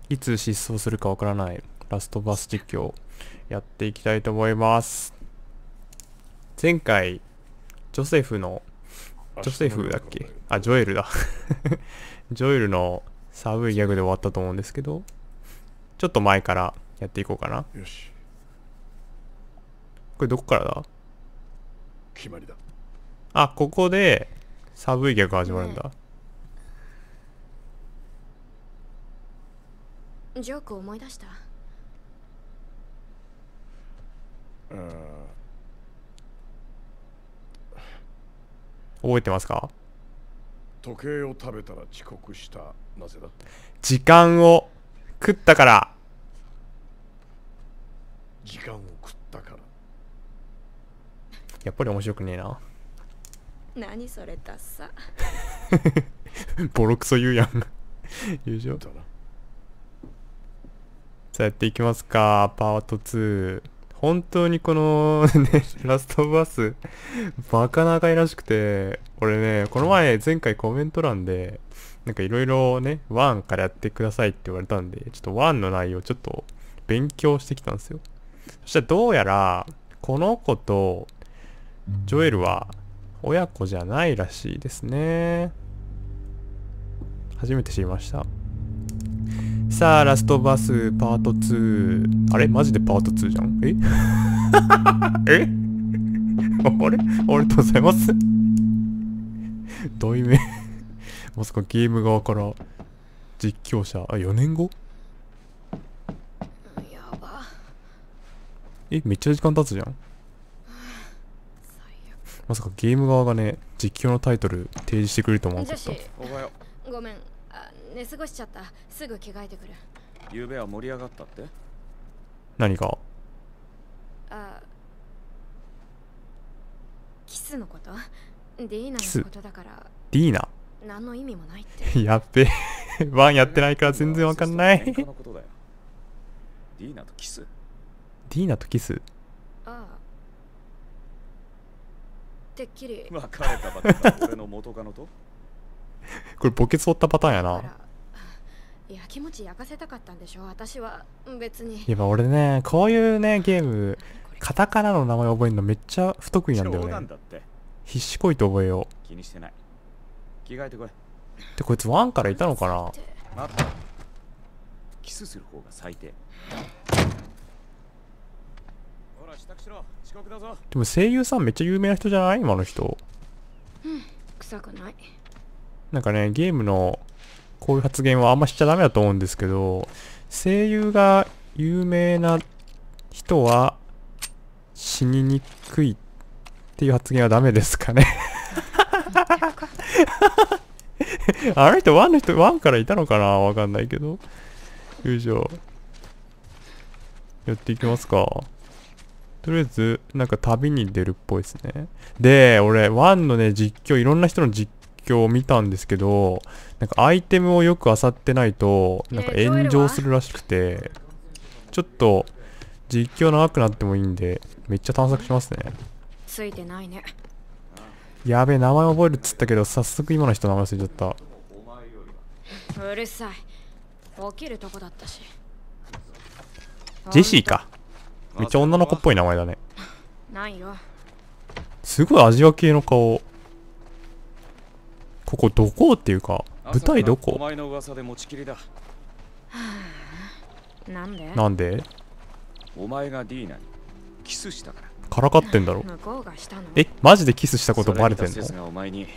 いつ失踪するかわからないラストバス実況やっていきたいと思います。前回ジョセフだっけ、あ、ジョエルだジョエルの寒いギャグで終わったと思うんですけど、ちょっと前からやっていこうかな。 よし、 これどこからだ？ 決まりだ。 あ、ここで寒いギャグ始まるんだ。 ジョーク思い出した。 覚えてますか？ 時計を食べたら遅刻した。なぜだ？ 時間を食ったから。 時間を食ったから。 やっぱり面白くねえな。 何それダッサ。 ボロクソ言うやん。優勝。 だな。 さあやっていきますか。パート2。本当にこのね、ラストオブアス、バカ長いらしくて、俺ね、この前コメント欄で、なんかいろいろね、1からやってくださいって言われたんで、ちょっと1の内容ちょっと勉強してきたんですよ。そしたらどうやら、この子とジョエルは親子じゃないらしいですね。初めて知りました。さあ、ラストバスパート2。あれマジでパート2じゃん。えあれありがとうございます。題名まさかゲーム側から実況者、あ、4年後やば。 めっちゃ時間経つじゃん。まさかゲーム側がね、実況のタイトル提示してくれると思わなかった。 おはよごめん、寝過ごしちゃった。すぐ着替えてくる。 う。昨夜は盛り上がったって？ 何が？ キスのこと？ディーナのことだから。 ディーナ何の意味もないって。 やっべワンやってないから全然わかんない。ディーナとキス？ ーナとキス？ てっきり別れたばっかり俺の元カノと？ これボケそうったパターンやな。 やきもち焼かせたかったんでしょ。私は別に。 いや俺ね、こういうねゲームカタカナの名前覚えるのめっちゃ不得意なんだよね。必死こいて覚えよう。 気にしてない。着替えてこい。 でこいつワンからいたのかな。 待って、キスする方が最低。ほら支度しろ、遅刻だぞ。 でも声優さんめっちゃ有名な人じゃない？今の人。 臭くない。 なんかね、ゲームのこういう発言はあんましちゃダメだと思うんですけど、声優が有名な人は死ににくいっていう発言はダメですかね。あの人ワンからいたのかな、わかんないけど。よいしょ。やっていきますか。とりあえず、なんか旅に出るっぽいですね。で、俺、ワンのね、いろんな人の実況を見たんですけど、なんかアイテムをよく漁ってないと、なんか炎上するらしくて、ちょっと、実況長くなってもいいんで、めっちゃ探索しますね。 ついてないね。 やべえ、名前覚えるっつったけど、早速今の人の名前忘れちゃった。 うるさい。起きるとこだったし。 ジェシーか。めっちゃ女の子っぽい名前だね。 ないよ。 すごいアジア系の顔。ここどこっていうか、舞台どこ？ お前の噂で持ちきりだ。 なんで？ なんで？ お前がディーナにキスしたから。 からかってんだろ。 向こうがしたの？ マジでキスしたことバレてんの？ちょっと待って。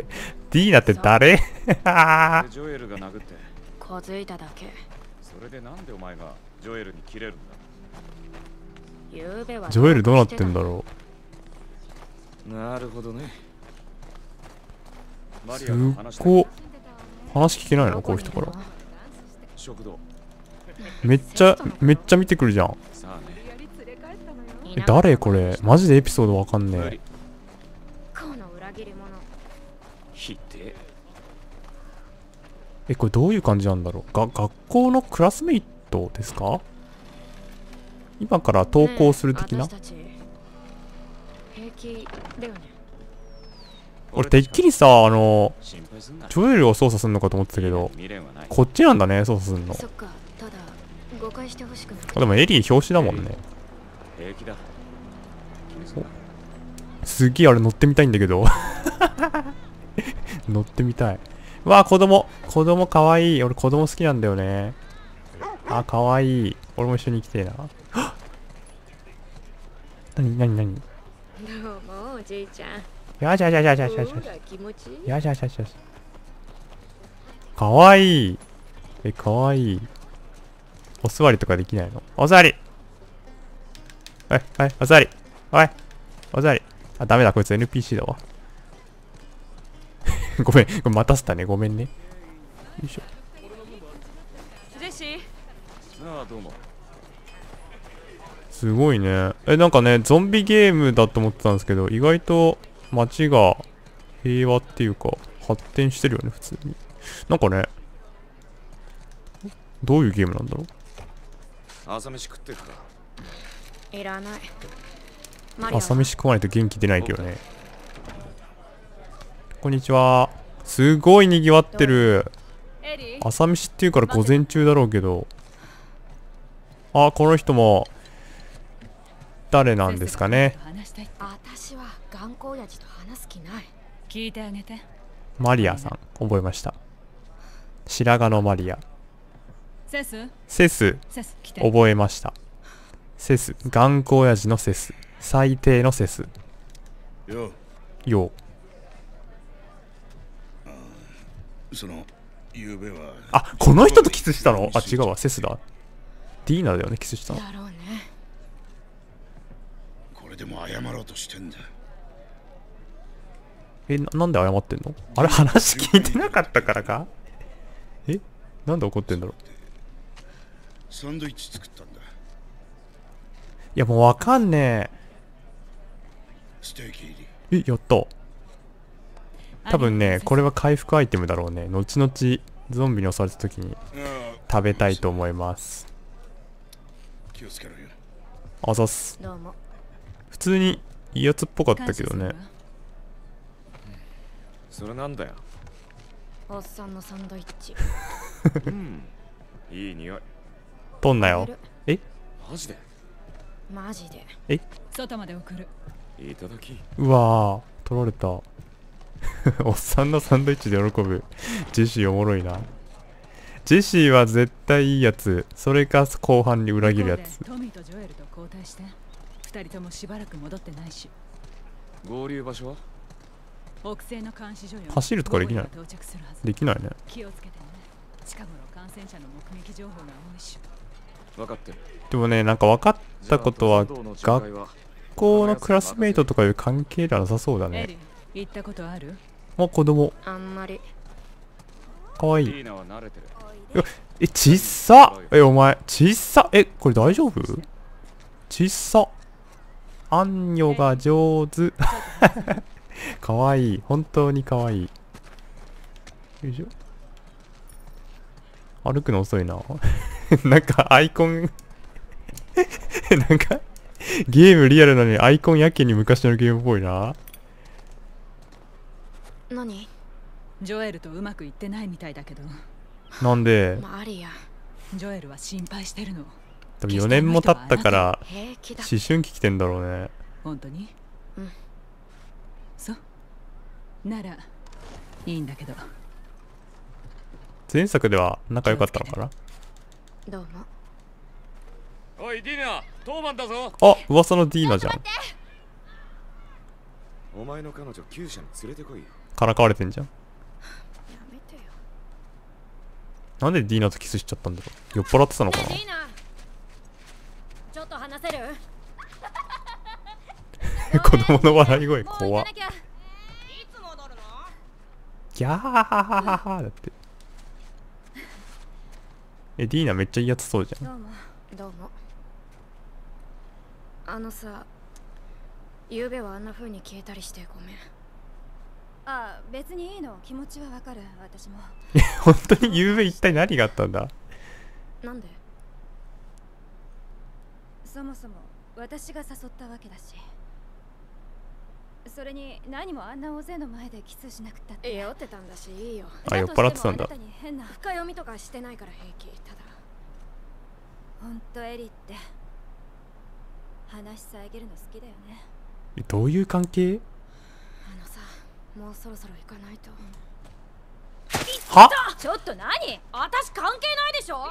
ディーナって誰？ ジョエルが殴って小づいただけ。 それでなんでお前がジョエルに切れるんだ？ ジョエルどうなってんだろう。なるほどね。 すっご。話聞けないのこういう人から。めっちゃ見てくるじゃん。誰これマジでエピソードわかんねえ。 この裏切り者。 これどういう感じなんだろう。学校のクラスメイトですか？今から登校する的な？俺てっきりさ、 配すんな。 ジョエルを操作するのかと思ってたけど、 未練はない。 こっちなんだね、操作するの。 そっか、ただ誤解してほしくない。 あでもエリー表紙だもんね。 平気だ。気にすんな。 すっげえあれ乗ってみたいんだけど。乗ってみたい。うわあ、子供かわいい。俺子供好きなんだよね。あ、かわいい。俺も一緒に行きてえな。なになになに。 どうもおじいちゃん。 やじゃじゃじゃじゃじゃじほら気持ちいい。 ゃ。やじゃじゃじゃじゃ。かわいい。え、かわいい。お座りとかできないの？お座り。はい、はい、お座り。おい、お座り。あ、ダメだ、こいつ NPC だわ。ごめん、これ待たせたね。ごめんね。よいしょ。 ジェシー、 ああ、どうも。 すごいね。なんかね、ゾンビゲームだと思ってたんですけど、意外と街が平和っていうか、発展してるよね、普通に。なんかね、どういうゲームなんだろう。 朝飯食ってくか。 いらない。マリアは朝飯食わないと元気出ないけどね。こんにちは。すごい賑わってる。 エリー、 朝飯っていうから午前中だろうけど。あ、この人も、誰なんですかね。 話したいって私は頑固親父と話す気ない。 聞いてあげて。 マリアさん、覚えました。白髪のマリア。 セス、 セス、 セス来て。 覚えました。セス、頑固親父のセス。最低のセス。 よ、 よう。 その昨べはあ、この人とキスしたの？あ、違うわ、セスだ。ディーナだよね、キスしたの。 だろうね。 これでも謝ろうとしてんだ。 なんで謝ってんの？あれ、話聞いてなかったからか？なんで怒ってんだろう。 サンドイッチ作ったんだ。 いや、もうわかんねステーキ入り。 え。やった。多分ね、これは回復アイテムだろうね。後々ゾンビに襲われた時に食べたいと思います。 気をつけろよ。 あざっす。 どうも。 普通にいいやつっぽかったけどね。 それなんだよ。 おっさんのサンドイッチ。 うん。いい匂い。 とんなよ。 マジで。 マジで。 外まで送る。 いただき。 うわー、取られた。おっさんのサンドイッチで喜ぶジェシーおもろいな。ジェシーは絶対いいやつ。それか後半に裏切るやつ。 トミーとジョエルと交代して。二人ともしばらく戻ってないし。 合流場所は？ 北西の監視所よ。 走るとかできない？ 午後には到着するはず。 できないね。 気をつけてね。近頃感染者の目撃情報が多いし。 分かってる。 でもね、なんか分かったことは、学校のクラスメイトとかいう関係ではなさそうだね。 エリー、行ったことある？ あ、子供。 あんまり。 かわいい。 リーナは慣れてる。 ちっさ。お前、ちっさ。これ大丈夫？ちっさ。あんよが上手。かわいい。本当にかわいい。よいしょ。歩くの遅いな。なんかアイコンなんかゲームリアルなのにアイコンやけに昔のゲームっぽいな。 何？ ジョエルとうまくいってないみたいだけど。 なんでマリア。 ジョエルは心配してるの。 多分4年も経ったから平気だ。 思春期来てんだろうね。 本当に？ うん。 そうならいいんだけど。 前作では仲良かったのかな。 どうも。 おい、ディナー、トーマンだぞ。 あ、噂のディーナじゃん。 お前の彼女、厩舎に連れてこいよ。 からかわれてんじゃん。 やめてよ。 なんでディーナとキスしちゃったんだろう。酔っ払ってたのかな。 ディーナ。ちょっと話せる？ 子供の笑い声怖っ。 もう行かなきゃ。いつ戻るの？ ギャーハハハハハだって。ディーナめっちゃいいやつそうじゃん。 どうも。どうも。あのさ、昨べはあんな風に消えたりしてごめん。 ああ、別にいいの。気持ちはわかる。私も。 本当に昨べ一体何があったんだ。 なんで？ そもそも私が誘ったわけだし。 それに何もあんな大勢の前でキスしなくったって。 酔ってたんだしいいよ。 あ、酔っ払ってたんだ。 だとしてもあなたに変な深読みとかしてないから平気。ただほんとエリって話遮るの好きだよね。 どういう関係？ さ、もうそろそろ行かないと。 は？ ちょっと何？私関係ないでしょ。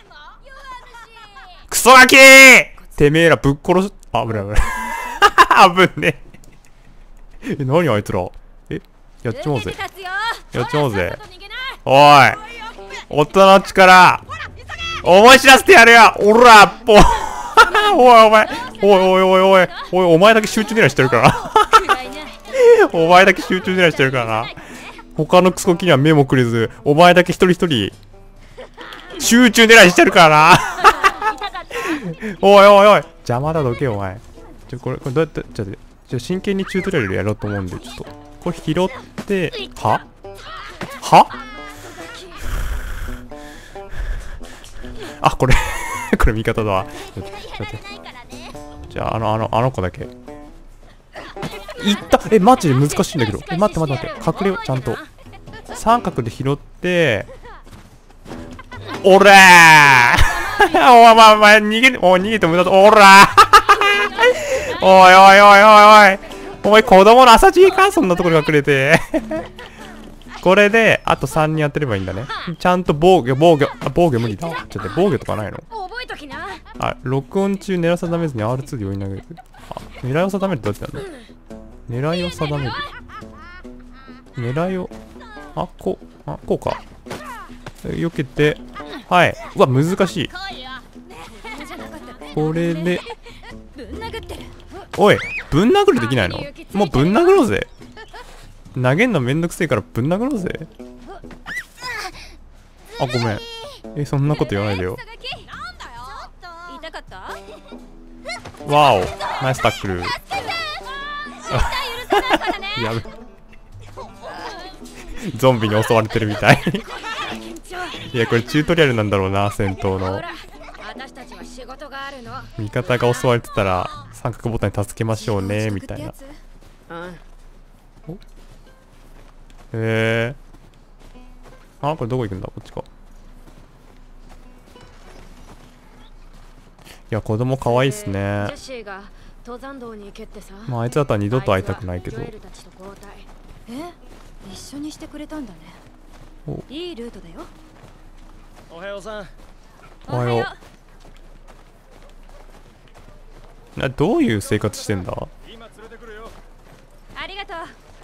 クソガキー！てめえらぶっ殺し、あ、危ない危ない。危ねえ。何あいつら。やっちまおうぜ。やっちまおうぜ。おい、大人の力思い知らせてやるよ。おらぽおいお前、おいおいおいおいおい、お前だけ集中狙いしてるからな。お前だけ集中狙いしてるからな。他のクソキには目もくれず、お前だけ一人一人集中狙いしてるからな。おいおいおい、邪魔だどけよお前。これどうやって、じゃあ真剣にチュートリアルやろうと思うんで、ちょっとこれ拾って、はあ、これこれ味方だわ。ちょっと待って。じゃああの子だけいった。マジで難しいんだけど。待って待って待って、隠れよう。ちゃんと三角で拾って、おらーお前逃げても無駄だ。おらーおいおいおいおいおい、お前子供の朝知恵か、そんなところに隠れて。これであと3人当てればいいんだね。ちゃんと防御無理だわ。ちょっと防御とかないの？あ、録音中狙いを定めずに R2 で追い投げる。あ、狙いを定めるってどうやってやるの？狙いを定める。狙いを、こうか。避けて、はい。うわ、難しい。これで、おい、ぶん殴るできないの？もうぶん殴ろうぜ。投げんのめんどくせえからぶん殴ろうぜ。あ、ごめん。そんなこと言わないでよ。わお、ナイスタックル。やべ。ゾンビに襲われてるみたい。いや、これチュートリアルなんだろうな、戦闘の。味方が襲われてたら三角ボタンに助けましょうねみたいな。あ、これどこ行くんだ？こっちか。いや、子供可愛いっすね。まあ、あいつだったら二度と会いたくないけど。 一緒にしてくれたんだね。いいルートだよ。 おはようさん。 おはよう。どういう生活してんだ？ ありがと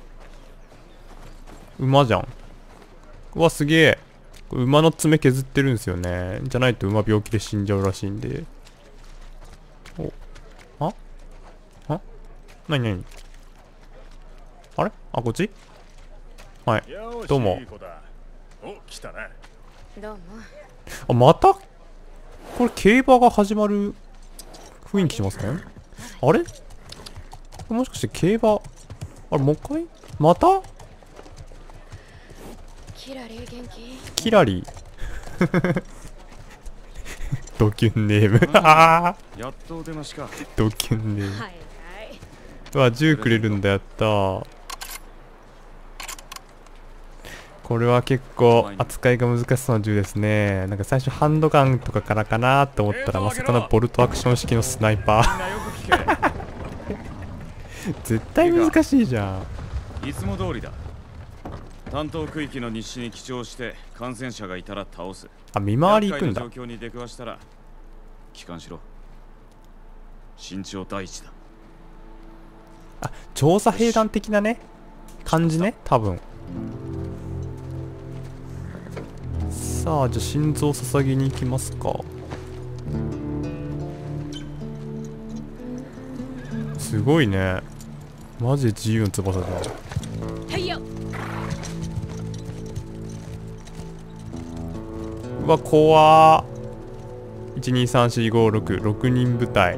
う。 馬じゃん。うわ、すげえ。馬の爪削ってるんですよね。じゃないと馬病気で死んじゃうらしいんで。なになに？あれ？あ、こっち？はい。どうも。あ、また？これ競馬が始まる雰囲気しますね。あれ？もしかして競馬、あれもう一回？また？ キラリー元気？ キラリードキュンネームああ、 やっとお出ましか。 ドキュンネーム。うわ、銃くれるんだ。やったー。これは結構扱いが難しそうな銃ですね。なんか最初ハンドガンとかからかなと思ったら、まさかのボルトアクション式のスナイパー絶対難しいじゃん。 いつも通りだ。担当区域の日誌に記帳して感染者がいたら倒す。 あ、見回り行くんだ。 状況に出くわしたら帰還しろ。慎重第一だ。 あ、調査兵団的なね感じね、多分。さあ、じゃあ心臓捧げに行きますか。すごいね、マジで自由の翼だ。うわ、怖ー。1234566人部隊。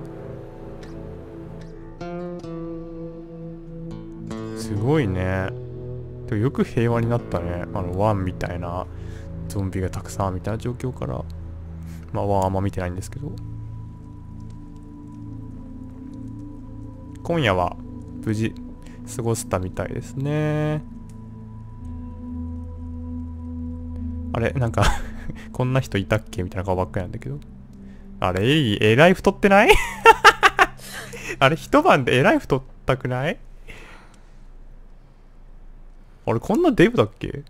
すごいね。でもよく平和になったね。ワンみたいなゾンビがたくさんみたいな状況から。まあワンあんま見てないんですけど。今夜は無事過ごせたみたいですね。あれなんかこんな人いたっけみたいな顔ばっかりなんだけど。あれエリーえらい太ってないあれ一晩でえらい太ったくない？あれこんなデブだっけ？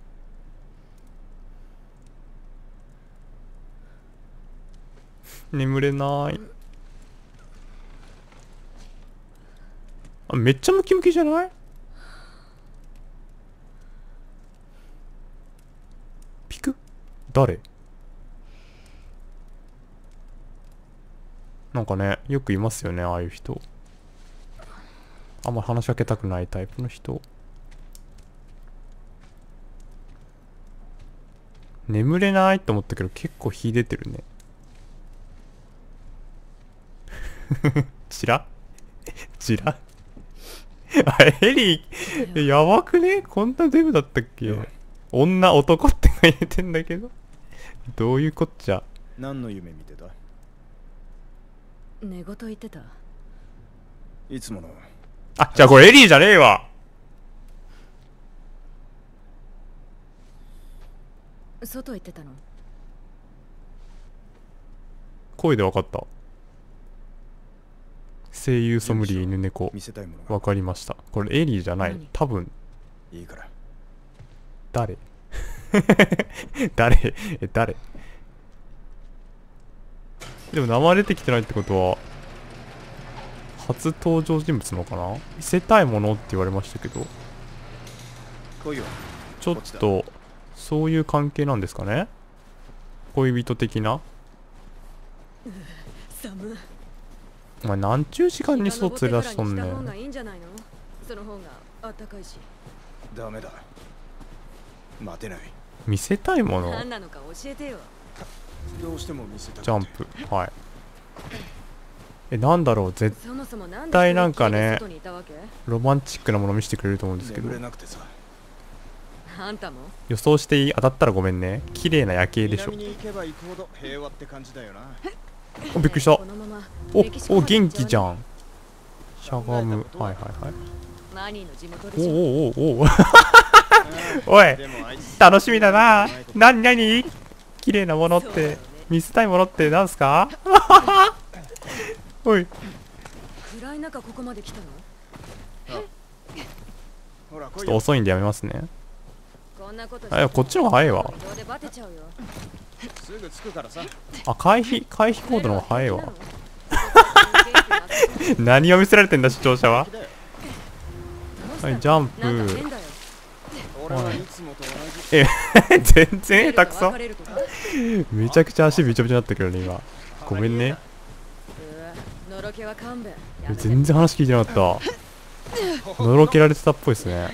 眠れない。あ、めっちゃムキムキじゃない？ピク？誰？なんかね、よくいますよね、ああいう人。あんま話しかけたくないタイプの人。眠れないと思ったけど結構火出てるね。チラチラあれ、ヘリー、やばくね？こんなデブだったっけ？女、男って書いてんだけど。どういうこっちゃ。 何の夢見てた？ 寝言言ってた。 いつもの。 あ、じゃあこれエリーじゃねえわ。 外行ってたの？ 声で分かった。声優ソムリエ犬猫。 見せたいものが。 わかりました。これエリーじゃない。多分。 いいから。 誰誰誰でも名前出てきてないってことは初登場人物なのかな？見せたいものって言われましたけど、 来いよ。 ちょっとそういう関係なんですかね？恋人的な？ 寒。 お前何ち時間にそう連れ出しとんねん。 その方があったかいし。 ダメだ。待てない。 見せたいもの？ 何なのか教えてよ。 どうしても見せたくて。 ジャンプ。はい。なんだろう、絶対なんかね、ロマンチックなもの見せてくれると思うんですけど。 眠れなくてさ。 あんたも予想していい？当たったらごめんね。綺麗な夜景でしょ。 南に行けば行くほど平和って感じだよな。 お、びっくりした。お、元気じゃん。しゃがむ。はいはいはい。おおおおおい、楽しみだな。なになに？綺麗なものって、見せたいものってなんすか？おい。 暗い中ここまで来たの？ ほら、 ちょっと遅いんでやめますね。あ、こっちの方が早いわ。 すぐ着くからさ。 あ、回避コードの方が早いわ。何を見せられてんだ視聴者は。はい、ジャンプ。全然下手くそ。めちゃくちゃ足びちょびちょになったけどね今。ごめんね。全然話聞いてなかった。のろけられてたっぽいですね。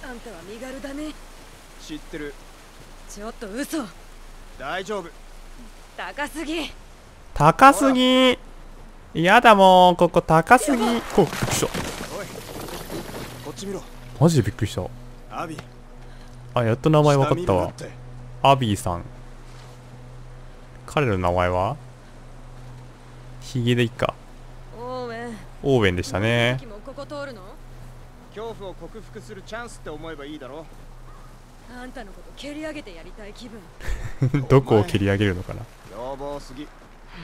知ってる。 ちょっと嘘。 大丈夫。 高すぎ。 高すぎ。やだもん、ここ高すぎ。びっくりした。 おい、こっち見ろ。 マジでびっくりした。 アビー。 あ、やっと名前分かったわ。アビーさん。彼の名前はヒゲでいっか。オーウェンでしたね。 恐怖を克服するチャンスって思えばいいだろ。 あんたのこと蹴り上げてやりたい気分。 どこを蹴り上げるのかな。 要望すぎ。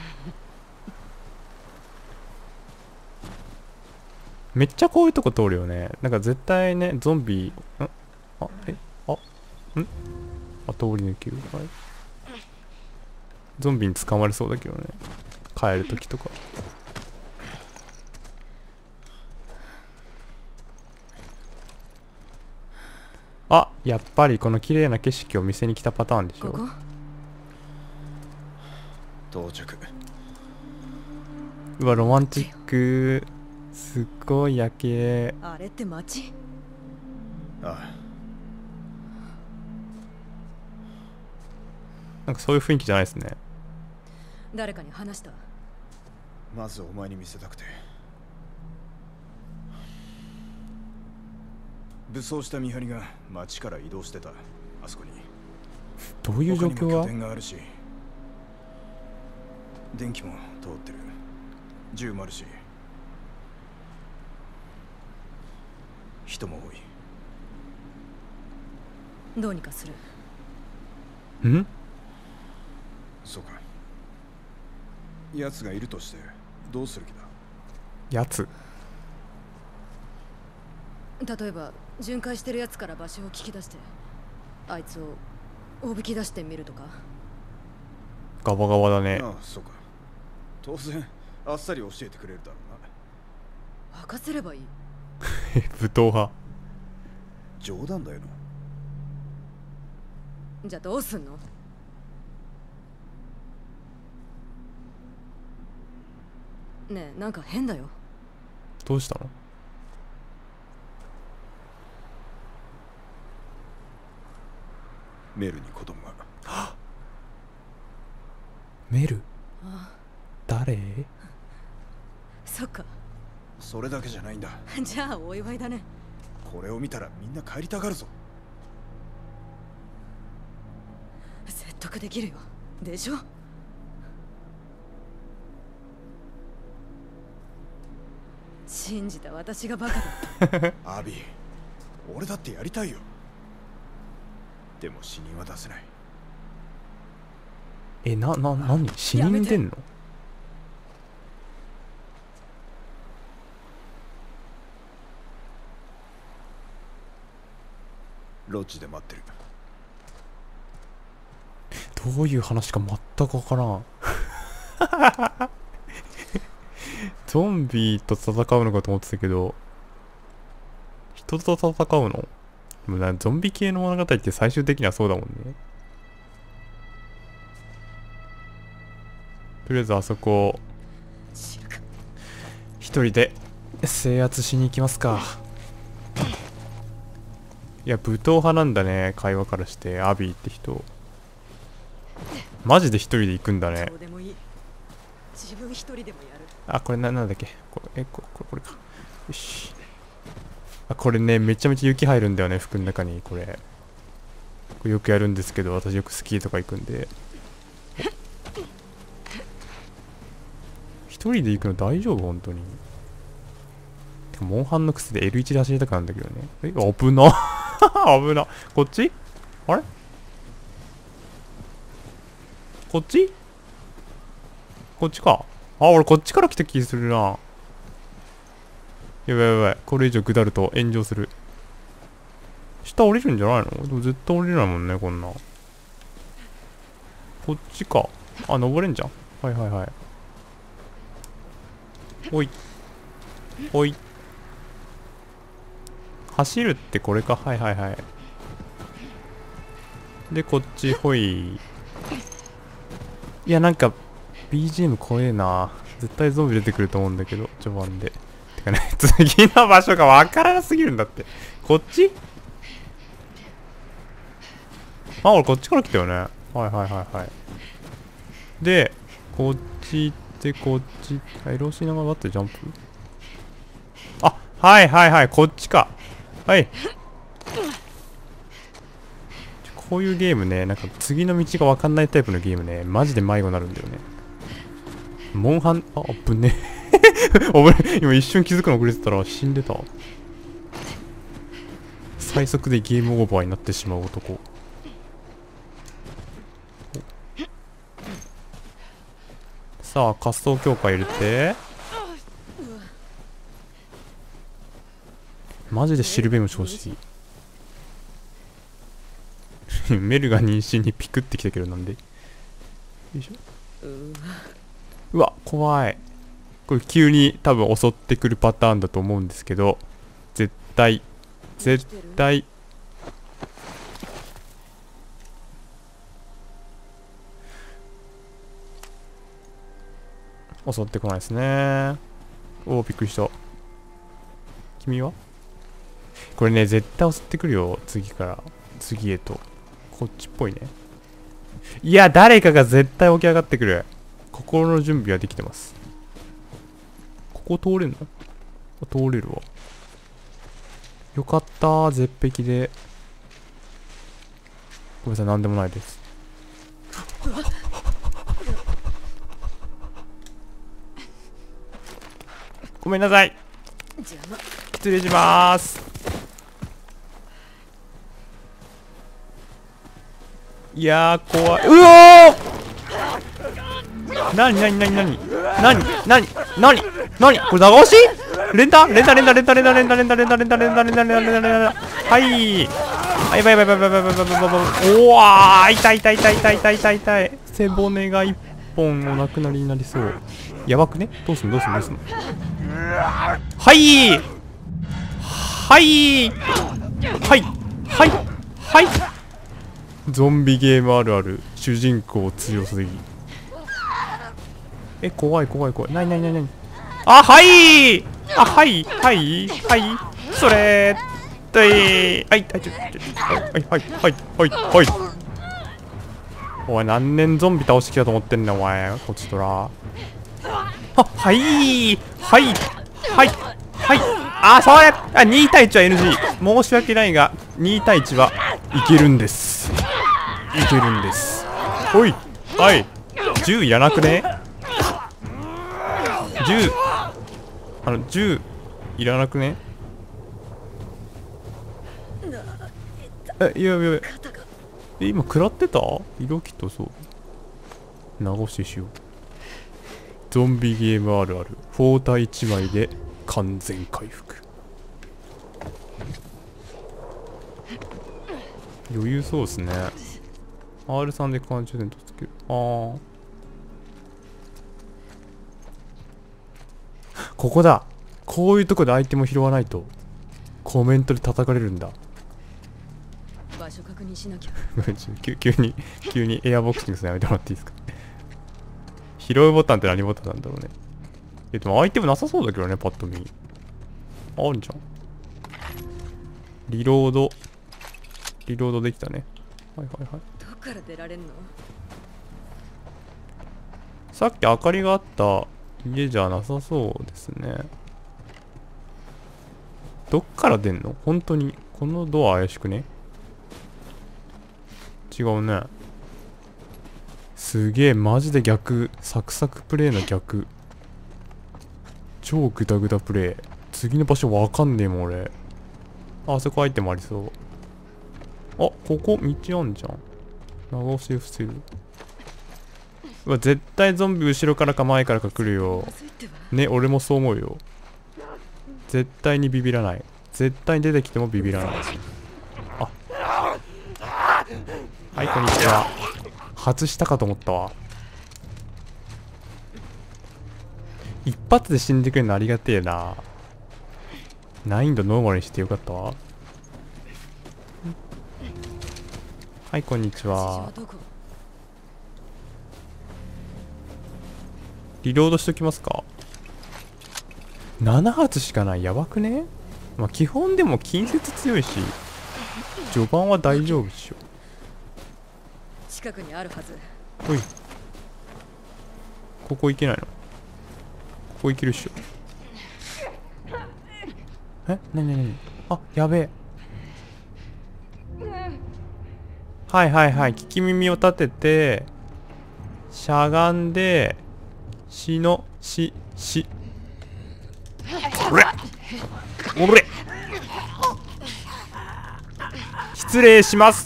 めっちゃこういうとこ通るよね。なんか絶対ね、ゾンビ、通り抜ける。はい。ゾンビに捕まれそうだけどね。帰るときとか。あ、やっぱりこの綺麗な景色を見せに来たパターンでしょ。 到着。 うわ、ロマンチック。すっごい夜景。 あれって街？ ああ。 なんかそういう雰囲気じゃないですね。 誰かに話した？ まずお前に見せたくて。武装した見張りが町から移動してた。あそこに。 どういう状況は？ 拠点があるし、電気も通ってる。銃もあるし。 人も多い。 どうにかする。 ん？ そうか。奴がいるとしてどうする気だ？ やつ。 例えば巡回してるやつから場所を聞き出して、あいつをおびき出してみるとか。 ガバガバだね。 ああ、そうか。当然あっさり教えてくれるだろうな。 任せればいい。 武闘派。 冗談だよな。 じゃあどうすんの？ねえ、なんか変だよ。 どうしたの？ メルに子供が。 メル？ あ、 誰？ そっか。 それだけじゃないんだ。 じゃあお祝いだね。 これを見たらみんな帰りたがるぞ。 説得できるよ。でしょ？信じた私がバカだ。 アビー、俺だってやりたいよ。でも死人は出せない。 何死人出んの？ ロッジで待ってる。 どういう話か全くわからん。ゾンビと戦うのかと思ってたけど、人と戦うの？でもゾンビ系の物語って最終的にはそうだもんね。とりあえずあそこ一人で制圧しに行きますか。いや、武闘派なんだね、会話からして。アビーって人マジで一人で行くんだね。 どうでもいい。自分一人でもやる。 あ、これなんだっけ、これか。よし。あ、これね、めちゃめちゃ雪入るんだよね、服の中に。これよくやるんですけど、私よくスキーとか行くんで。一人で行くの大丈夫？本当に。てかモンハンの癖で L1 で走りたくなるんだけどね。危な。危な。こっち？あれ？こっち？こっちか。あ、俺こっちから来た気するな。やばいやばい。これ以上下ると炎上する。下降りるんじゃないの？でも絶対降りれないもんね、こんな。こっちか。あ、登れんじゃん。はいはいはい。おい。おい。走るってこれか。はいはいはい。で、こっち、ほい。いや、なんか、BGM 怖えな。絶対ゾンビ出てくると思うんだけど、序盤で。てかね、次の場所がわからなすぎるんだって。こっち？あ、俺こっちから来たよね。はいはいはいはい。で、こっち行って、こっち。LOC のままってジャンプ？あ、はいはいはい、こっちか。はい。こういうゲームね、なんか次の道がわかんないタイプのゲームね、マジで迷子になるんだよね。モンハン、あ、ぶね。俺、今一瞬気づくの遅れてたら死んでた。最速でゲームオーバーになってしまう男。さあ、滑走強化入れて。マジでシルベム調子いい。メルが妊娠にピクってきたけどなんで。よいしょ。うわ、怖い。これ急に多分襲ってくるパターンだと思うんですけど、絶対襲ってこないですね。おお、びっくりした。君は？これね、絶対襲ってくるよ。次から次へと。こっちっぽいね。いや、誰かが絶対起き上がってくる。心の準備はできてます。ここ通れんの？通れるわ。よかったー、絶壁で。ごめんなさい、なんでもないです。ごめんなさい。失礼しまーす。 いやー怖い。うおー、なにこれ長押し連打はいやばい。おわー、痛い。背骨が一本お亡くなりになりそう。やばくね。どうすんの。はいゾンビゲームあるある。主人公強すぎ。怖い。なに。はいそれおい、何年ゾンビ倒してきたと思ってんねん、お前。こっちとら。はいそれ2対1は NG。申し訳ないが、2対1はいけるんです。ほい。銃いらなくね。銃いらなくね。いや今食らってた？色きっとそう。長押ししよう。ゾンビゲームあるある。フォータ1枚で完全回復。余裕そうですね。R3 で懐中電灯つける。ここだ。こういうとこでアイテムを拾わないとコメントで叩かれるんだ。 場所確認しなきゃ。 急にエアボクシングするのやめてもらっていいですか。拾うボタンって何ボタンなんだろうね。でもアイテムなさそうだけどね、パッと見。あるじゃん。リロードできたね。はい。 どっから出られんの？ さっき明かりがあった家じゃなさそうですね。どっから出んの？本当にこのドア怪しくね？違うね。すげえ、マジで逆。サクサクプレイの逆。超グダグダプレイ。次の場所わかんねえもん俺。あそこアイテムありそう。ここ道あんじゃん。長押し伏せる。うわ、絶対ゾンビ後ろからか前からか来るよ。ね、俺もそう思うよ。絶対にビビらない。絶対に出てきてもビビらない。はい、こんにちは。外したかと思ったわ。一発で死んでくれるのありがてえな。難易度ノーマルにしてよかったわ。はい、こんにちは。リロードしときますか。7発しかない。やばくね？まあ基本でも近接強いし序盤は大丈夫っしょ。 近くにあるはず。 おい、ここ行けないの？ここ行けるっしょ。なにやべえ。聞き耳を立ててしゃがんでおれ失礼します。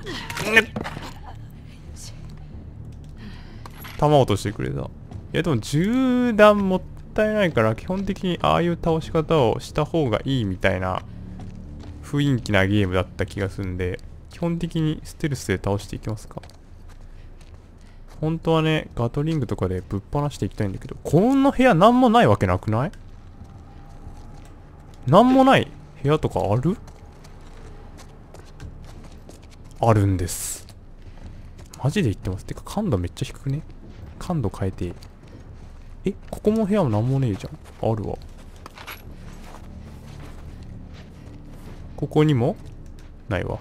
弾落としてくれた。いやでも銃弾もったいないから基本的にああいう倒し方をした方がいいみたいな雰囲気なゲームだった気がするんで、基本的にステルスで倒していきますか。本当はね、ガトリングとかでぶっ放していきたいんだけど、こんな部屋なんもないわけなくない？なんもない部屋とかある？あるんです。マジで言ってます。てか感度めっちゃ低くね？感度変えて。ここも部屋もなんもねえじゃん。あるわ。ここにもないわ。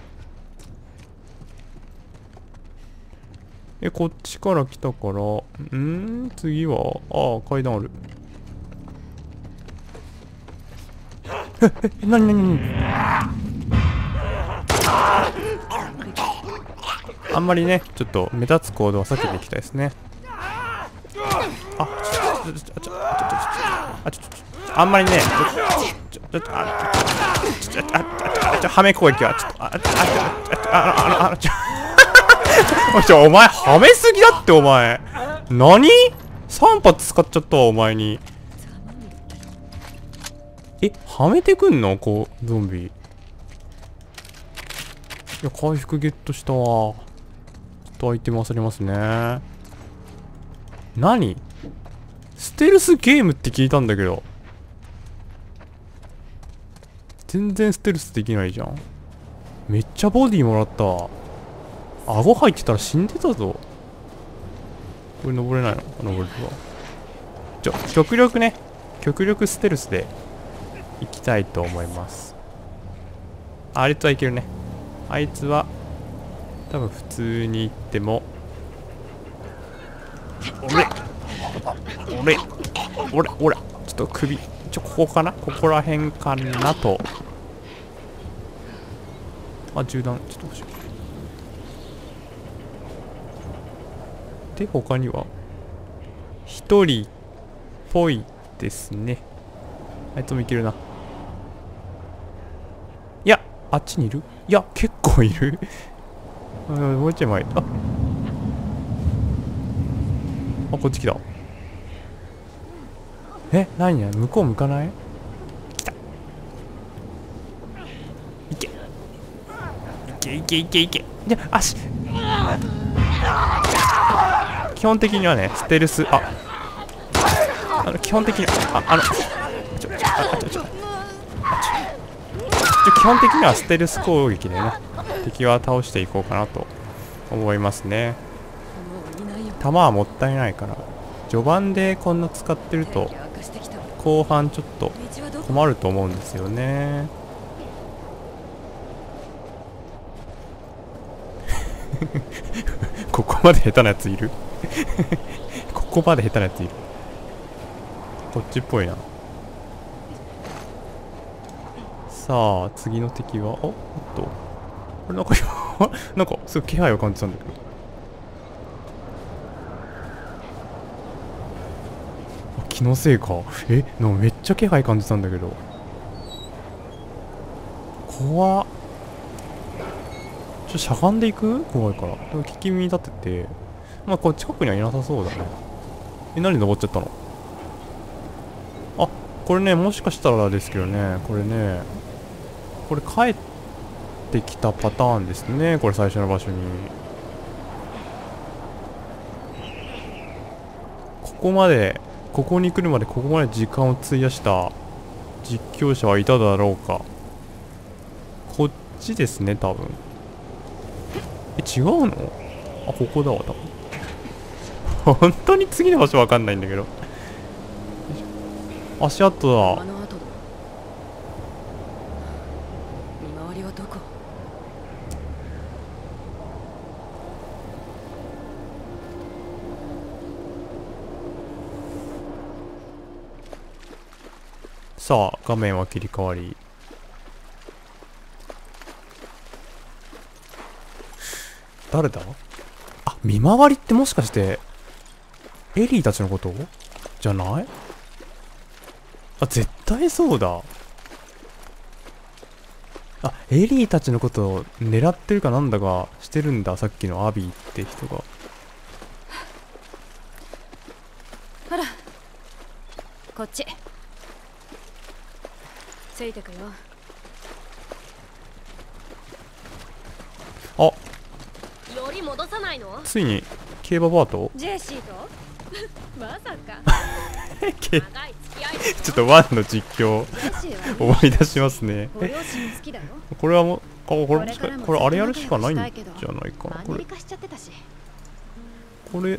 こっちから来たから、次は、階段ある。なにあんまりね、ちょっと目立つ行動は避けていきたいですね。あんまりね、はめ攻撃は、 お前はめすぎだってお前。何 ?3 発使っちゃったわお前に。はめてくんのこうゾンビ。いや回復ゲットしたわ。ちょっとアイテム忘れますね。何ステルスゲームって聞いたんだけど、全然ステルスできないじゃん。めっちゃボディもらったわ。顎入ってたら死んでたぞ。これ登れないの？登れるわ。極力ね、極力ステルスで行きたいと思います。あいつはいけるね。あいつは多分普通に行っても俺ちょっと首ここかな、ここら辺かなと。銃弾ちょっと欲しい。で他には一人っぽいですね。あいつもいけるな。いやあっちにいる。いや結構いる。もう一枚。あこっち来た。何や向こう向かない？来た。いけ。じゃ足。基本的にはねステルス基本的には基本的にはステルス攻撃でね敵は倒していこうかなと思いますね。弾はもったいないから序盤でこんな使ってると後半ちょっと困ると思うんですよね。ここまで下手なやついる。ここまで下手なやついる。こっちっぽいな。さあ次の敵はこれなんかなんかすごい気配を感じたんだけど。気のせいか。なんかめっちゃ気配感じたんだけど。怖っ。しゃがんでいく？怖いから。でも聞き耳立てて、まあこれ近くにはいなさそうだね。何登っちゃったの？これね、もしかしたらですけどね、これ帰ってきたパターンですね。これ最初の場所に。ここに来るまでここまで時間を費やした実況者はいただろうか。こっちですね、多分。違うの？ここだわ、多分。本当に次の場所わかんないんだけど。足跡だ。 見回りはどこ？ さあ画面は切り替わり、誰だ？見回りってもしかしてエリーたちのことじゃない？絶対そうだ。エリーたちのことを狙ってるかなんだかしてるんだ。さっきのアビーって人が。 ほらこっちついてくよ。 より戻さないの？ ついに競馬バート？ ジェシーとまさか長い付き合いでしょ。 ちょっとワンの実況思い出しますね。 ご両親好きだよ。 これはもうこれからもあれやるしかないんじゃないかな。 マンネリ化しちゃってたし。 これ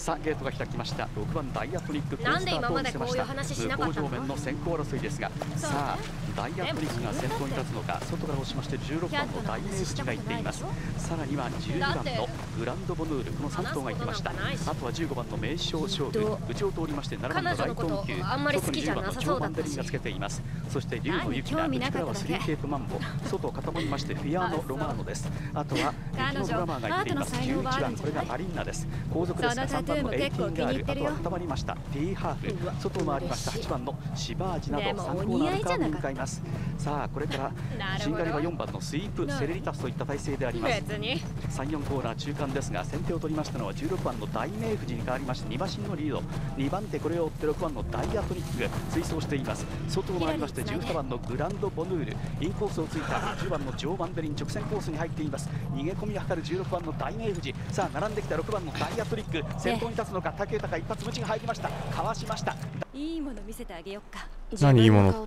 さあゲートが開きました。6番ダイヤトニック好スタートを見せました。向こう上面の先行争いですが、さあダイヤトニックが先頭に立つのか、外から押しまして16番の大名口が行っています。さらには12番のグランドボヌール、この3頭が行きました。あとは15番の名将勝負、内を通りまして7番のライトン級、外に10番の超バンデリンがつけています。そして竜の雪が内からはスリーケープマンボ、外を固まりましてフィアーノ・ロマーノです。あとは雪のドラマーが言っています。11番、これがマリーナです。後続ですが3番のエイティンガール、あとは固まりましたティーハーフ、外を回りました8番のシバージなど3コーナーカーブに向かいます。さあこれからシンガリは4番のスイープセレリタスといった体勢であります。3、4コーナー中間ですが、先手を取りましたのは16番の大名富士に変わりまして2馬身のリード、2番手これを追って6番のダイヤトニックが追走しています。外を回りまして17番のグランドボヌール、インコースをついた10番のジョー・バンデリン直線コースに入っています。逃げ込みを図る16番の大名富士、さあ並んできた6番のダイヤトニック、先頭に立つのか。竹豊一発無知が入りました。かわしました。 いいもの見せてあげよっか。 何いいものって。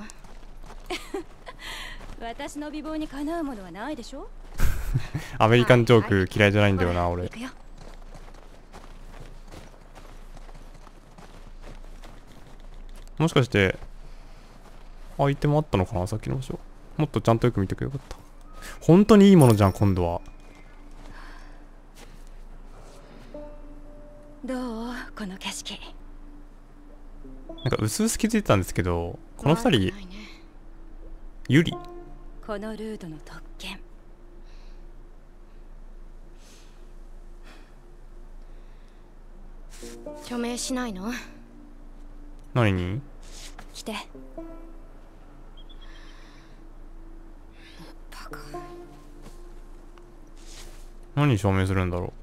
私の美貌にかなうものはないでしょ。 アメリカンジョーク嫌いじゃないんだよな俺。もしかしてアイテムあったのかな、さっきの場所。もっとちゃんとよく見てくればよかった。本当にいいものじゃん今度は。 どうこの景色。 なんか薄々気づいてたんですけど、この2人ユリ、 このルートの特権。 署名しないの？ 何に？ 来て。バカ。 何証明するんだろ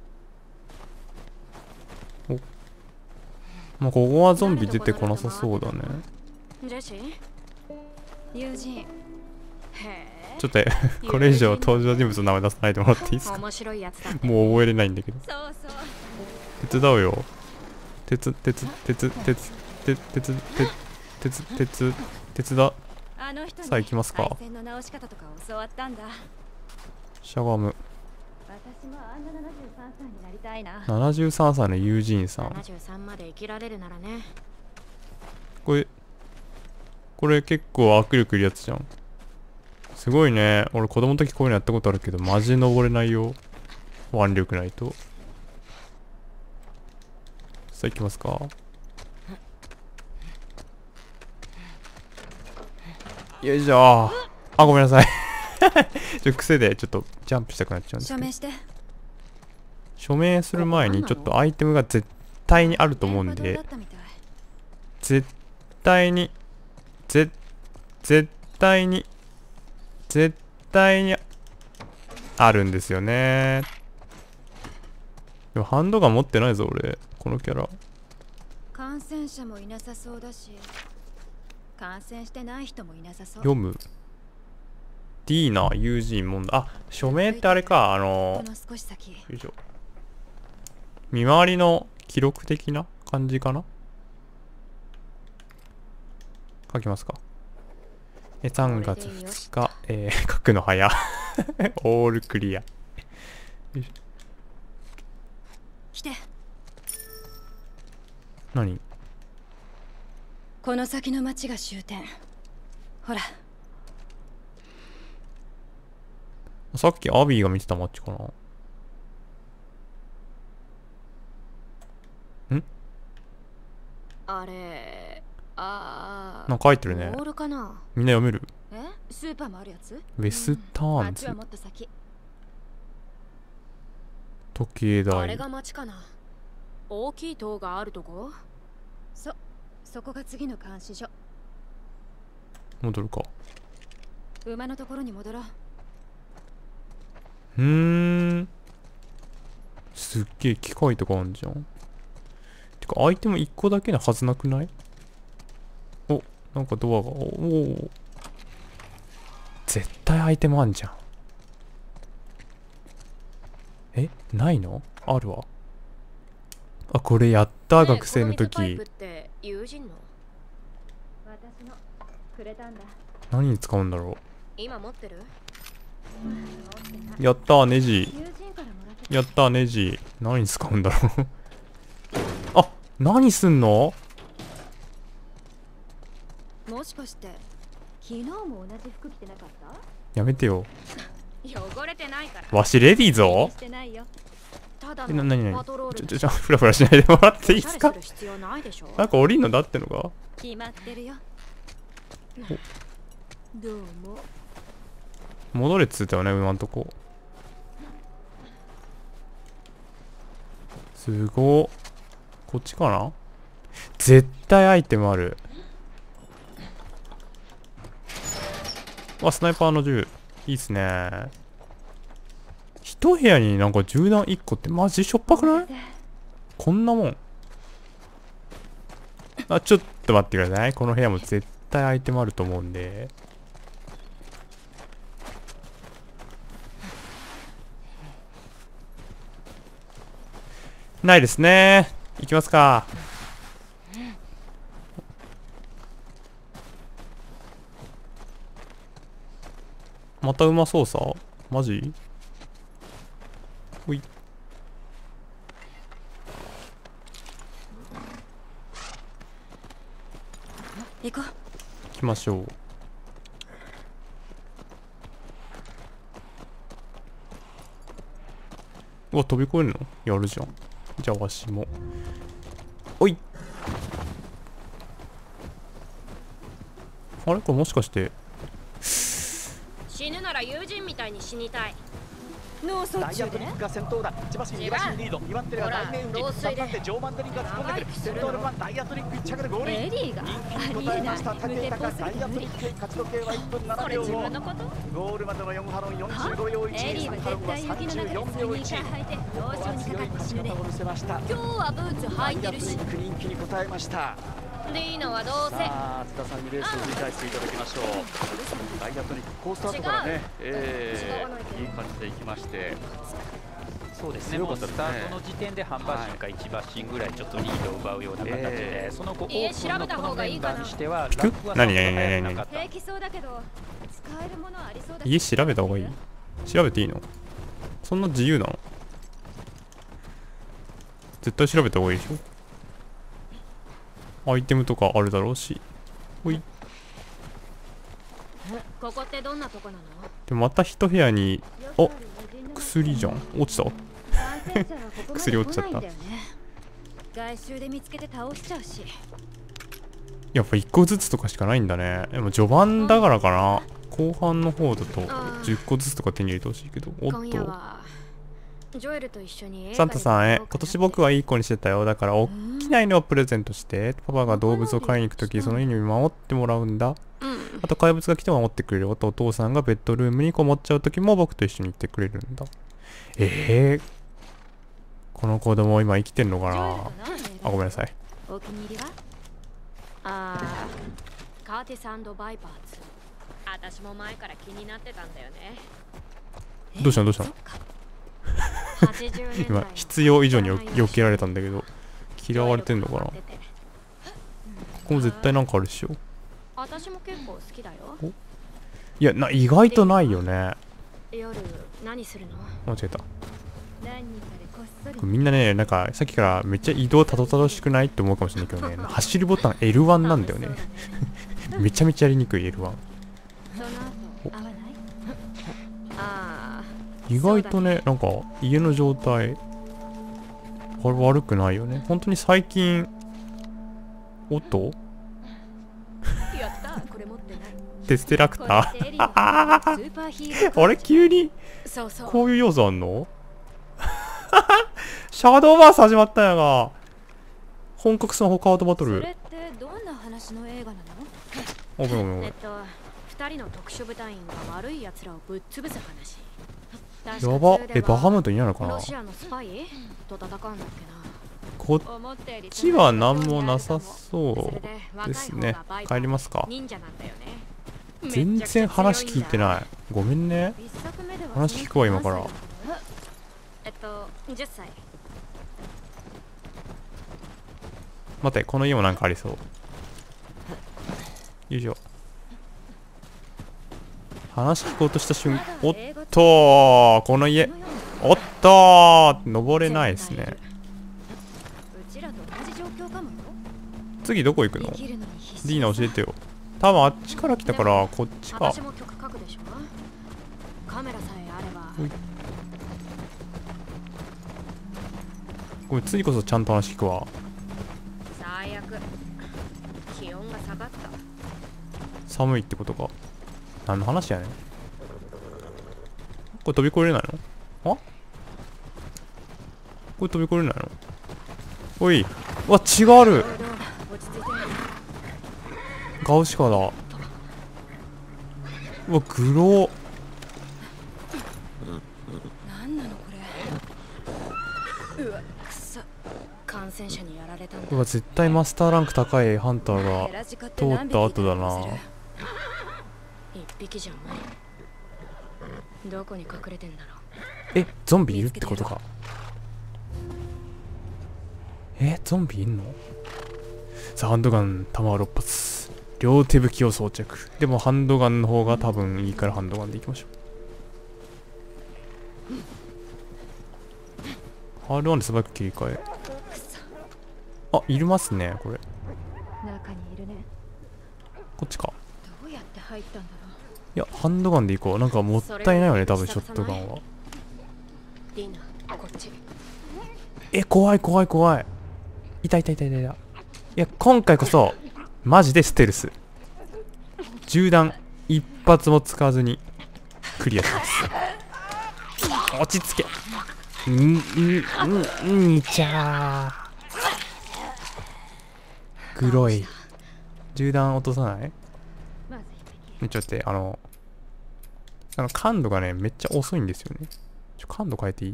う。お、まあ、ここはゾンビ出てこなさそうだね。 ジェシー？ 友人。 ちょっとこれ以上登場人物の名前出さないでもらっていいですか。 面白いやつだ。 もう覚えれないんだけど。 そうそう。 手伝うよ。手伝。さあ行きますか。しゃがむ。73歳の友人さん。 73まで生きられるならね。 これ結構握力いるやつじゃん。すごいね。俺子供の時こういうのやったことあるけどマジ登れないよ。腕力ないと。さあ行きますか。よいしょ。あ、ごめんなさい。癖でちょっとジャンプしたくなっちゃうんですけど。 署名して。 署名する前にちょっとアイテムが絶対にあると思うんで、絶対にあるんですよね。でもハンドガン持ってないぞ俺、このキャラ。 感染者もいなさそうだし、感染してない人もいなさそう。 読む。ディーナ友人問題。あ、署名ってあれか、よいしょ。見回りの記録的な感じかな。書きますか。3月2日、書くの早。オールクリア。 来て。 何？ この先の町が終点。ほら。 さっきアビーが見てた街かな。ん？ あれ、 なんか書いてるね。 モールかな？ みんな読める？ スーパーもあるやつ？ ウェスターンズ。時計台。 あれが町かな。大きい塔があるとこ？ そこが次の監視所。 戻るか。 馬のところに戻ろう。 すっげえ機械とかあんじゃん。てかアイテム1個だけのはずなくない？お、なんかドアが、お、絶対アイテムあんじゃん。ないの？あるわ。あ、これやった学生の時。何に使うんだろう。 今持ってる？ やったーネジ。やったーネジ。何に使うんだろう。 何すんの？ もしかして昨日も同じ服着てなかった？ やめてよ。 汚れてないから。 わしレディーぞ。 してないよ。 ただなにパトロール。 フラフラしないでもらっていいですか？ おしゃれする必要ないでしょ。 なんか降りんのだってのか？ 決まってるよ。どうも。 戻れっつったよね、今んとこ。すごー。こっちかな？絶対アイテムある。あ、スナイパーの銃。いいっすね。一部屋になんか銃弾1個ってマジしょっぱくない？こんなもん。あ、ちょっと待ってください。この部屋も絶対アイテムあると思うんで。ないですね。行きますか。またうまそうさ。マジ？ほい。 行こう。 行きましょう。うわ、飛び越えるの？やるじゃん。じゃあわしも。おい。あれこれもしかして。 死ぬなら友人みたいに死にたい。 脳卒ダイヤ中でトリックが先頭だ。千葉市2馬身リード。2番手は大命運ほら 3番手ジョーマンドリンが突っ込んでくる。先頭6番ダイヤトリック1着でゴールイン。 エリーが人気に応えました武豊ダイヤトリック勝ち時計は1分7秒5。ゴールまでの4ハロン45秒1。 エリーは絶対雪の中で 34秒1。 スニーカー履いてローションにかかって死ぬね。 を見せました。 今日はブーツ履いてるし。 ダイヤトリック人気に応えました。 でいいのはどうせ。 さあ津田さんにレースを振り返っていただきましょう。ダイヤトリック好スタートからね、いい感じでいきまして、 そうですね、もうスタートの時点で半馬身か1馬身ぐらいちょっとリードを奪うような形で、その後オープンのこのメンバーにしてはラップは何なかった。 平気そうだけど使えるものありそうだ。 家調べた方がいい？調べていいの？そんな自由なの？絶対調べた方がいいでしょ？アイテムとかあるだろうし。ほい。 ここってどんなとこなの？ でまた一部屋に、お、薬じゃん。落ちた。薬落ちちゃった。 外周で見つけて倒しちゃうし。 やっぱ1個ずつとかしかないんだね。でも序盤だからかな。後半の方だと10個ずつとか手に入れてほしいけど。おっと。 ジョエルと一緒にサンタさんへ、今年僕はいい子にしてたよ。だから大きな犬をプレゼントして、パパが動物を飼いに行くとき、その犬に守ってもらうんだ。あと怪物が来て守ってくれる。あとお父さんがベッドルームにこもっちゃうときも僕と一緒に行ってくれるんだ。この子供今生きてんのかなあ、ごめんなさい。 お気に入りは？ カーティス&バイパーズ。私も前から気になってたんだよね。 どうしたのどうしたの今必要以上に避けられたんだけど嫌われてんのかな。ここも絶対なんかあるっしょ。 私も結構好きだよ。 いや意外とないよね。 夜何するの？ 間違えた。みんなね、なんかさっきからめっちゃ移動たどたどしくないって思うかもしれないけどね、走るボタン L1 なんだよね。めちゃめちゃやりにくい L1。意外とね、なんか家の状態悪くないよね。本当に最近。おっとテステラクターあれ急にこういう要素あんの？シャドーバース始まったんやが。本格スマホカードバトル。 それってどんな話の映画なの？ ごめんごめんごめん。 2人の特殊部隊員が悪い奴らをぶっ潰す話。 やば。バハムートいないのかな？ ロシアのスパイと戦うんだっけな。 こっちは何もなさそうですね。帰りますか。全然話聞いてない。ごめんね。話聞くわ今から。 10歳。 待って、この家もなんかありそう。よいしょ。話聞こうとした瞬間、おっとー、この家、おっとー、登れないですね。 うちらと同じ状況か次どこ行くの？ディーナ教えてよ。多分あっちから来たからこっちか。 私も曲書くでしょ。カメラさえあれば。 ごめん、次こそちゃんと話聞くわ。 最悪。気温が下がった。 寒いってことか。何の話やねん。これ飛び越えれないの？あ？これ飛び越えれないの？おい。うわ、血がある。ガウシカだ。うわ、グロー。 なんなのこれ。うわ、くそ。 感染者にやられたんだ。 うわ、絶対マスターランク高いハンターが通った後だな。 一匹じゃない。どこに隠れてんだろう。ゾンビいるってことか。ゾンビいんの？さあ、ハンドガン弾は6発。両手武器を装着。でもハンドガンの方が多分いいからハンドガンでいきましょう。R1 で素早く切り替え。あ、いますね、これ。 中にいるね。 こっちか。 どうやって入ったんだろう。 いや、ハンドガンでいこう。なんかもったいないよね、多分ショットガンは。 ディーナ、こっち。 怖い怖い怖い。痛い痛い痛い痛い。いや、今回こそマジでステルス。銃弾一発も使わずにクリアします。落ち着け。にちゃー。グロい。銃弾落とさない？ちょっと待って、感度がね、めっちゃ遅いんですよね。感度変えていい？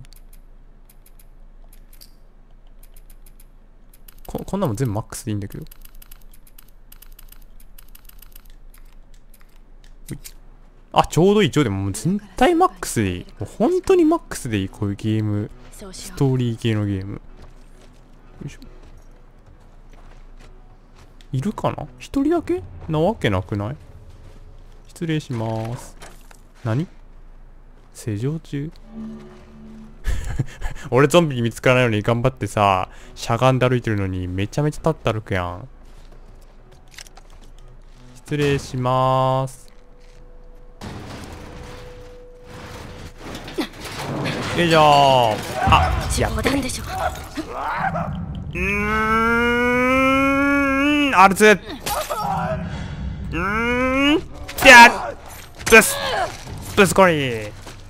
こんなもん全部マックスでいいんだけど。あ、ちょうどいい。でももう全体マックスでいい。もう本当にマックスでいい。こういうゲーム。ストーリー系のゲーム。よいしょ。いるかな？一人だけなわけなくない？失礼します。何？施錠中俺ゾンビに見つからないように頑張ってさ、しゃがんで歩いてるのにめちゃめちゃ立って歩くやん。失礼しまーす。よいしょー。あ、やった。R2。ブスコリー。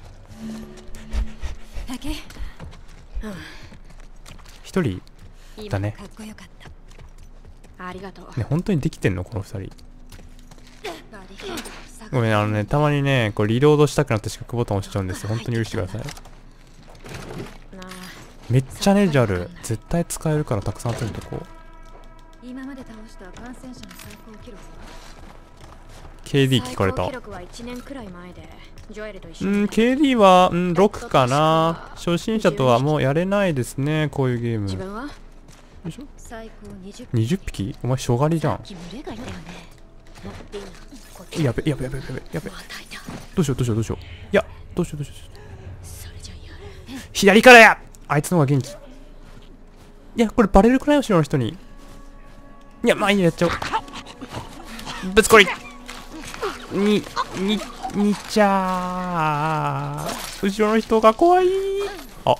一人だね。 ありがとう。 ね、本当にできてんのこの二人。ごめん、たまにね、こうリロードしたくなって四角ボタン押しちゃうんですよ。本当に許してください。めっちゃネジある。絶対使えるからたくさん集めてこう。 今まで倒した感染者の最高記録は KD 聞かれた。KD は6かな。初心者とはもうやれないですね、こういうゲーム。よいしょ。20匹？お前しょがりじゃん。やべ。どうしよう。いや、どうしよう。左からや！あいつの方が元気。いや、これバレるくらい後ろの人に。いや、まあいいや、やっちゃおう。ぶつこり！にちゃー。後ろの人が怖い。あ、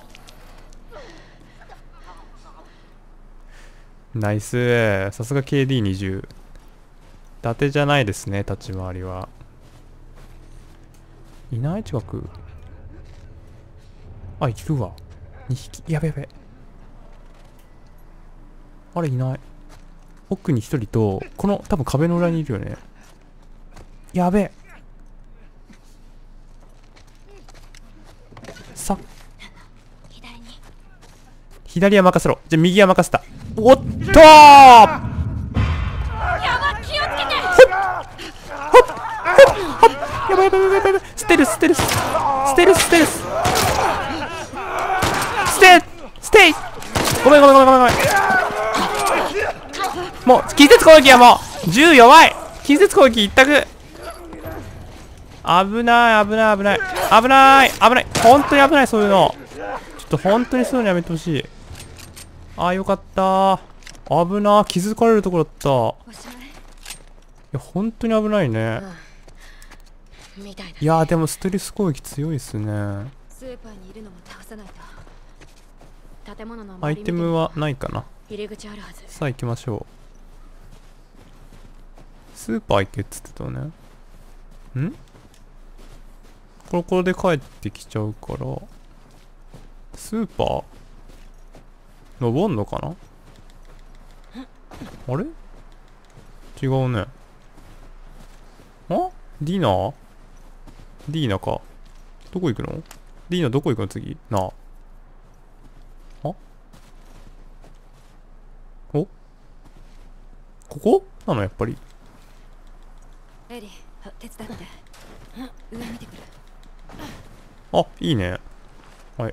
ナイス。さすが KD20。伊達じゃないですね、立ち回りは。いない近く。あ、いるわ。2匹。やべ。あれ、いない。奥に1人と、この多分壁の裏にいるよね。やべえ。さ。左は任せろ。じゃあ右は任せた。おっとー！やば、気をつけて！やばい。ステルス。ごめん。もう、近接攻撃はもう、銃弱い。近接攻撃一択。危ない。本当に危ない、そういうの。ちょっと本当にそういうのやめてほしい。ああ、よかったー。 危なー、気づかれるところだった。いや、本当に危ないね。いやー、でもステルス攻撃強いっすね。 スーパーにいるのも倒さないと。 建物のアイテムはないかな。 入り口あるはず。 さあ行きましょう。スーパー行けっつってたね。ん？これで帰ってきちゃうから、スーパー登んのかな？あれ？違うね。あ？ディナか。どこ行くの？ディナどこ行くの次？なあ。あ？お？ここ？なのやっぱり。 エリ、手伝って。上見てくる。 あ、いいね。はい。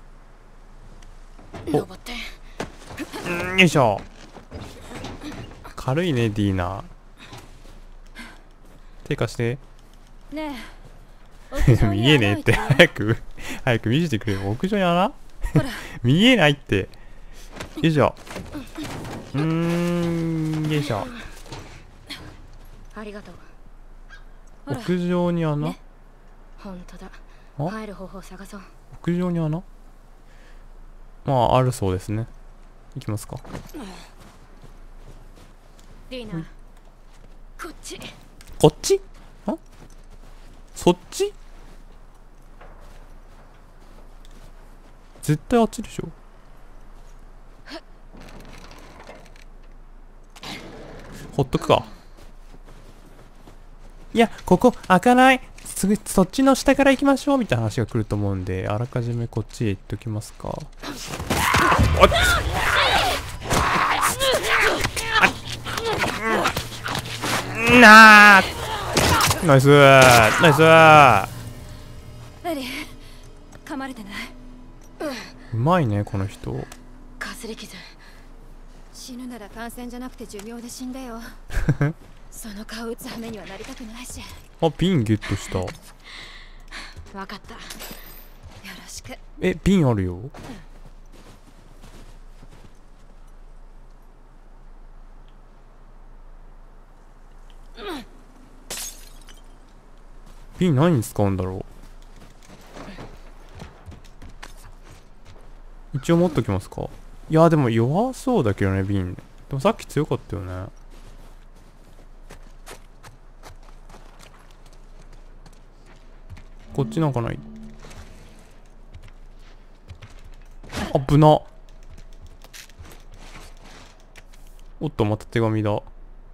登って。 よいしょ。軽いね、ディーナ。手貸して。 ねえ。見えねえって。早く見せてくれよ。屋上に穴見えないって。よいしょ。よいしょ。 ありがとう。 屋上に穴？ 本当だ。入る方法探そう。 屋上に穴？まあ、あるそうですね。行きますか。 ディーナ、こっち。 こっち？あ？そっち？絶対あっちでしょ。ほっとくか。いや、ここ開かない。そっちの下から行きましょうみたいな話が来ると思うんで、あらかじめこっちへ行っておきますか。おっなあ、ナイスナイス。 エリ、噛まれてない？ うまいねこの人。 かすり傷。 死ぬなら感染じゃなくて寿命で死んでよ。その顔打つ羽目にはなりたくないし。 あ、瓶ゲットした。 わかった。よろしく。 え、瓶あるよ。瓶何に使うんだろう。一応持っときますか。いやでも弱そうだけどね、瓶。でもさっき強かったよね。こっちなんかない？あぶな。おっと、また手紙だ。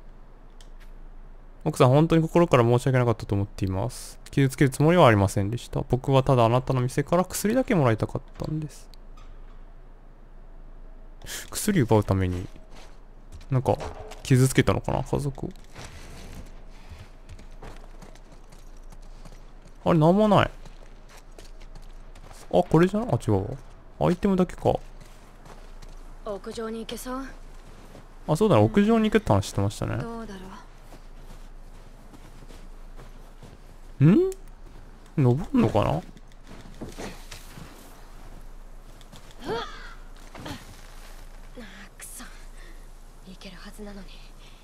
奥さん、本当に心から申し訳なかったと思っています。傷つけるつもりはありませんでした。僕はただあなたの店から薬だけもらいたかったんです。薬奪うために、なんか、傷つけたのかな、家族を。あれ、なんもない。あ、これじゃない？あ、違うわ。アイテムだけか。 屋上に行けそう？ あ、そうだね。屋上に行くって話してましたね。 どうだろん？登んのかな？ くそ。行けるはずなのに。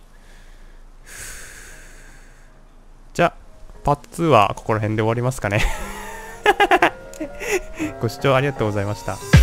じゃあ、パート2はここら辺で終わりますかね。ご視聴ありがとうございました。